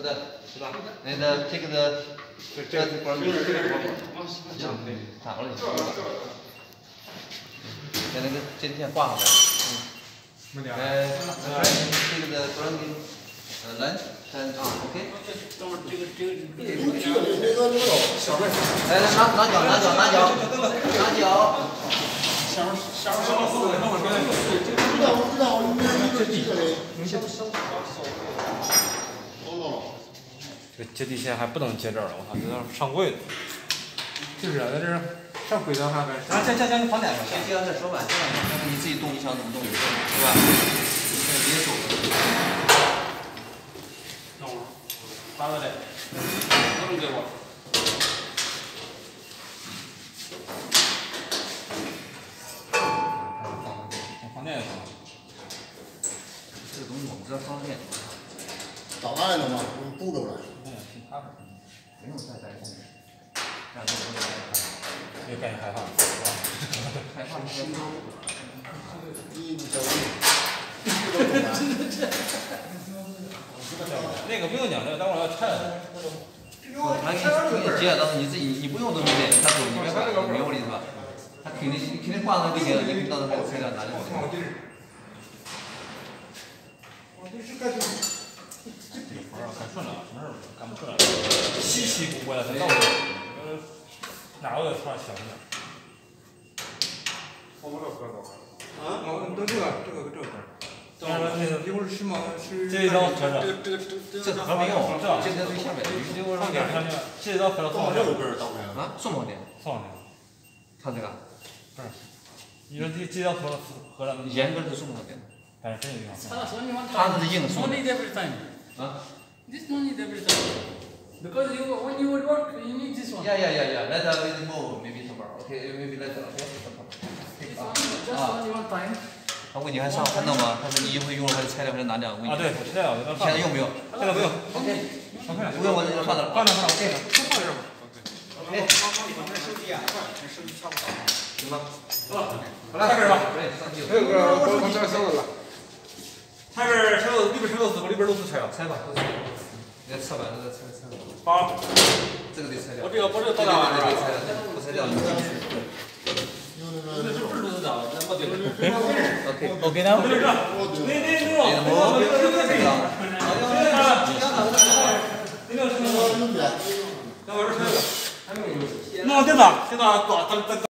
的，是吧？那个这个的，这是关于打过来。把那个接线挂上来。这个的关于来，OK。来，拿脚。 这接地线还不能接这儿了，我操，这要上柜子。就是啊，在这上轨道上边。行，放点吧。 先接上再说吧，要不你自己动，你想怎么动就动，是吧？别手。 弄了，发到这，能给我。放电就行了。 这个东西我们知道放电。 找他来了吗？不够了。 不用再担心，让这个东西越干越害怕。 害怕是心中。 你小心。 那个不用讲，那个待会儿要拆了。 他给你接了，到时候你自己你不用东西的，他走你别管，你明白我的意思吧？他肯定挂上就行了，你到时候还拆掉拿就行了。 这活儿干顺了，什么事儿干不顺了，稀奇古怪的，他到处哪个穿小心点。我这搁走。啊？这个。当然那个一会儿是吗？是。这一刀合着。 这合没用，这个最下面。 放点上去，这一刀合着送这个刀啊，送往点。 送上去。 看这个。 不是。你说这一刀合着。 严格是送往点。 但是这个地方。 他这是硬送。啊。 This no need every time. Because when you would work, you need this one. Yeah. Let us move maybe tomorrow. Okay, maybe later. Okay. This one, just only one time. 他问你还弄吗？他说你一会用了还是拆掉还是拿掉？ 啊，对，我拆掉了。 现在用没有？ 现在不用。 OK。不用我就放这了。 放这。OK。 就放这吧。 OK。 帮你把那手机啊，那手机差不多。 行吧。 好了，开始吧。 对，上去。 这个我这小子了。 下边拆漏，里边拆漏丝，里边漏丝拆了， 拆吧。你看侧板这个拆。 好。 这个得拆掉。 我这个到哪儿？ 得拆了，不拆掉你进去。 那是不是漏丝的？那没对。 OK 呢？ 那我电脑挂。